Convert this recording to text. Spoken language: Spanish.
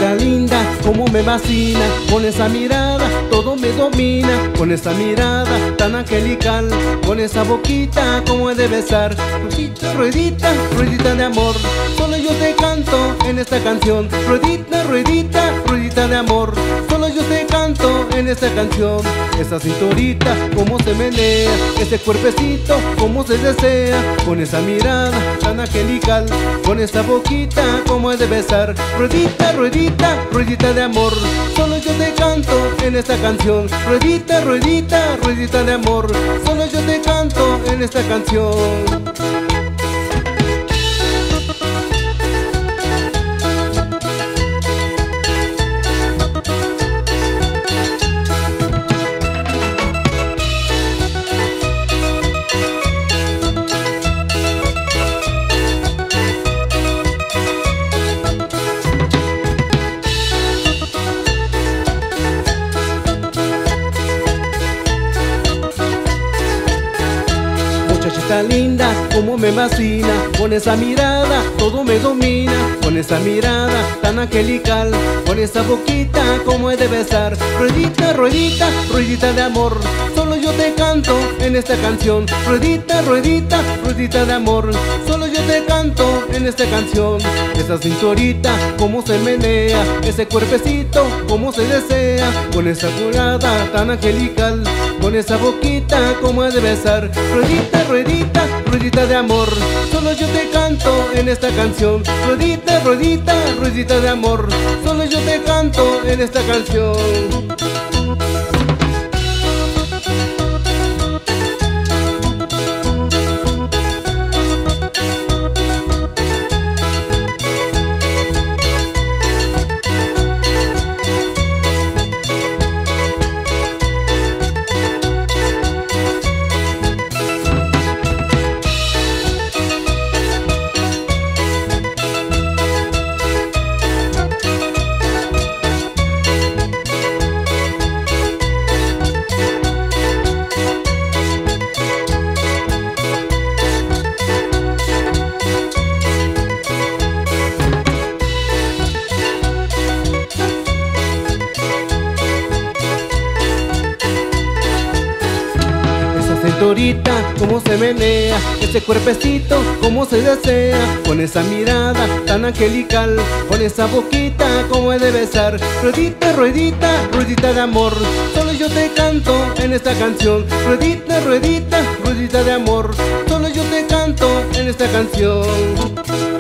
Muchachita linda, como me fascina, con esa mirada todo me domina, con esa mirada tan angelical, con esa boquita como he de besar. Ruedita, ruedita, ruedita de amor, solo yo te canto en esta canción. Ruedita, ruedita, ruedita de amor, solo yo te canto en esta canción. Esa cinturita como se menea, ese cuerpecito como se desea, con esa mirada tan angelical, con esa boquita como he de besar. Ruedita, ruedita, ruedita de amor, solo yo te canto en esta canción. Ruedita, ruedita, ruedita de amor, solo yo te canto en esta canción. Muchachita linda, como me fascina, con esa mirada todo me domina, con esa mirada tan angelical, con esa boquita como he de besar. Ruedita, ruedita, ruedita de amor, solo yo te canto en esta canción. Ruedita, ruedita, ruedita de amor, solo yo te canto en esta canción. Esa cinturita como se menea, ese cuerpecito como se desea, con esa mirada tan angelical, con esa boquita como he de besar. Ruedita, ruedita, ruedita de amor, solo yo te canto en esta canción. Ruedita, ruedita, ruedita de amor, solo yo te canto en esta canción. Cinturita como se menea, ese cuerpecito como se desea, con esa mirada tan angelical, con esa boquita como he de besar. Ruedita, ruedita, ruedita de amor, solo yo te canto en esta canción. Ruedita, ruedita, ruedita de amor, solo yo te canto en esta canción.